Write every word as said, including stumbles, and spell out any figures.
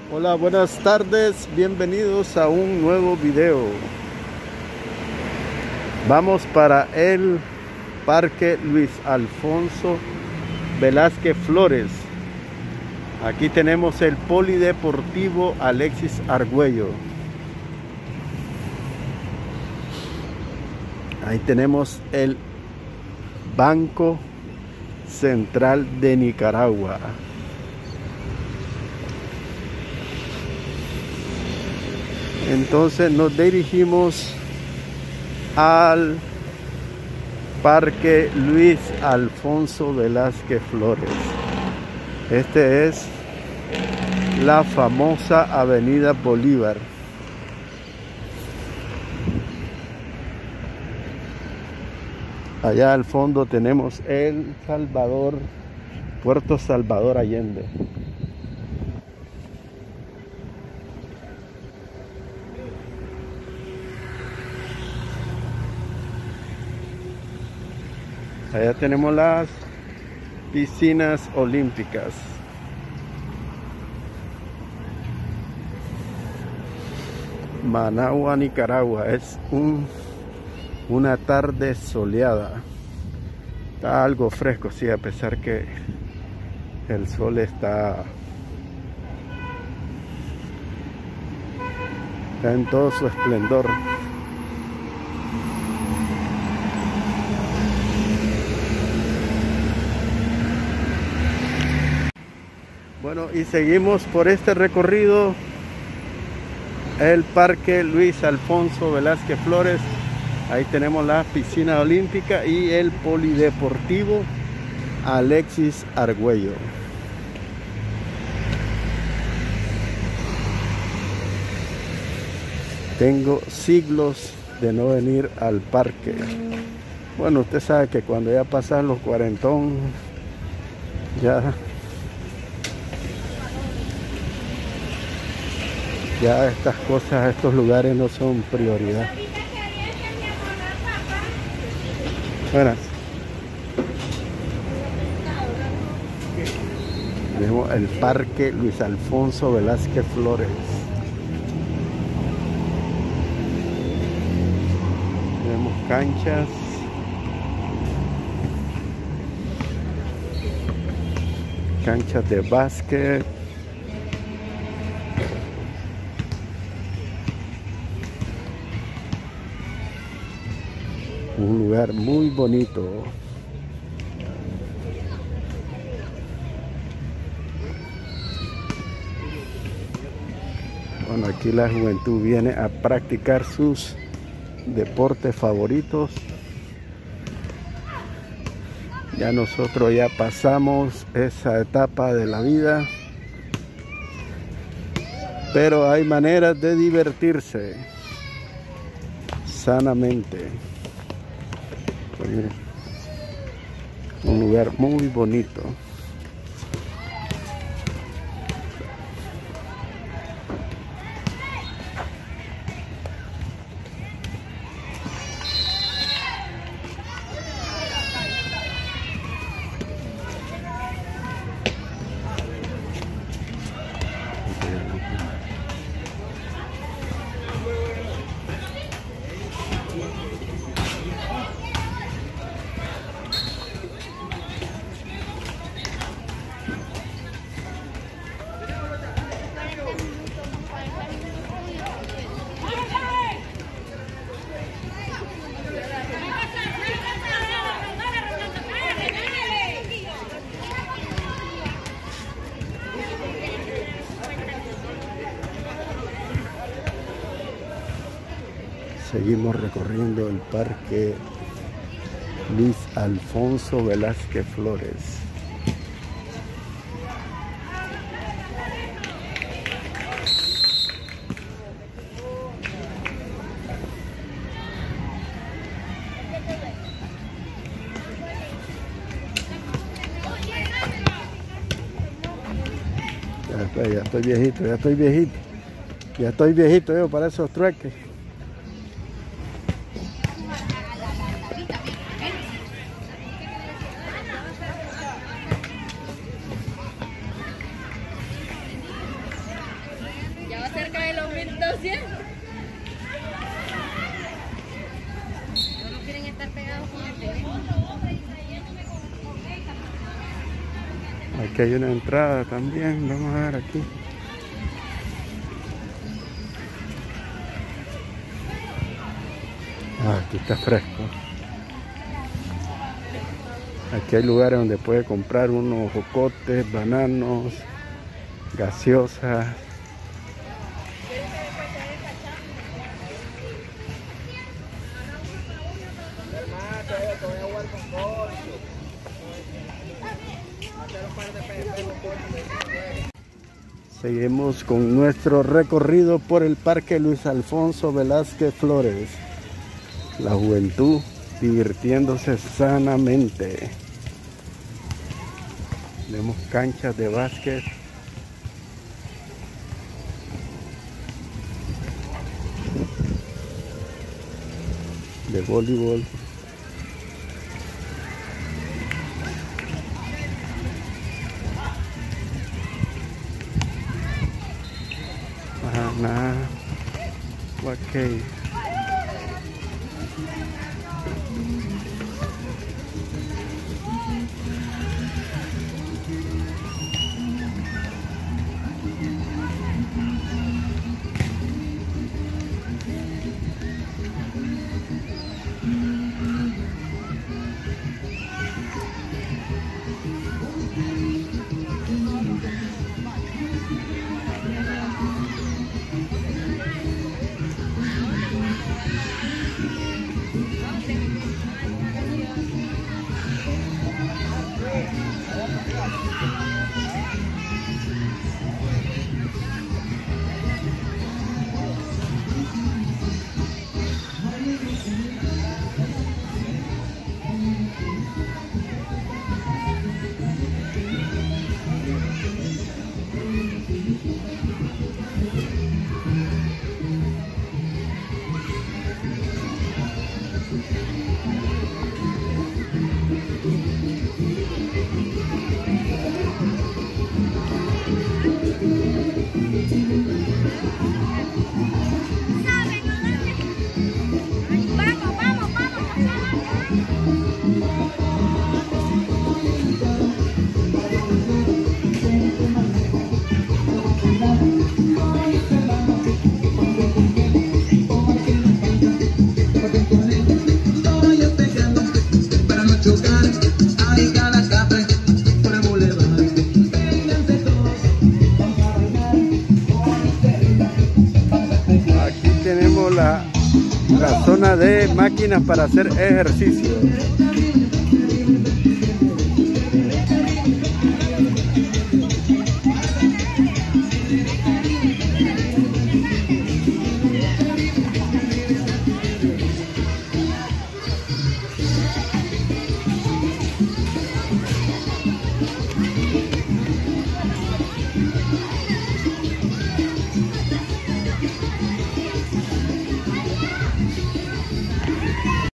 Hola, buenas tardes, bienvenidos a un nuevo video. Vamos para el Parque Luis Alfonso Velázquez Flores. Aquí tenemos el Polideportivo Alexis Argüello. Ahí tenemos el Banco Central de Nicaragua. Entonces nos dirigimos al Parque Luis Alfonso Velázquez Flores. Este es la famosa Avenida Bolívar. Allá al fondo tenemos El Salvador, Puerto Salvador Allende. Allá tenemos las piscinas olímpicas. Managua, Nicaragua. Es un, una tarde soleada. Está algo fresco, sí, a pesar que el sol está, está en todo su esplendor. Bueno, y seguimos por este recorrido, el Parque Luis Alfonso Velázquez Flores. Ahí tenemos la piscina olímpica y el Polideportivo Alexis Argüello. Tengo siglos de no venir al parque. Bueno, usted sabe que cuando ya pasan los cuarentón, ya... Ya estas cosas, estos lugares no son prioridad. Buenas. Tenemos el Parque Luis Alfonso Velázquez Flores. Tenemos canchas. Canchas de básquet. Un lugar muy bonito. Bueno, aquí la juventud viene a practicar sus deportes favoritos. Ya nosotros ya pasamos esa etapa de la vida, pero hay maneras de divertirse sanamente. Un lugar muy bonito. Seguimos recorriendo el Parque Luis Alfonso Velázquez Flores. Ya estoy, ya estoy viejito, ya estoy viejito. Ya estoy viejito yo para esos trueques. doscientos. No quieren estar pegados con el teléfono. Aquí hay una entrada también, vamos a ver aquí. Ah, aquí está fresco. Aquí hay lugares donde puede comprar unos jocotes, bananos, gaseosas. Seguimos con nuestro recorrido por el Parque Luis Alfonso Velázquez Flores. La juventud divirtiéndose sanamente. Tenemos canchas de básquet. De voleibol. Nah, okay. La, la zona de máquinas para hacer ejercicio.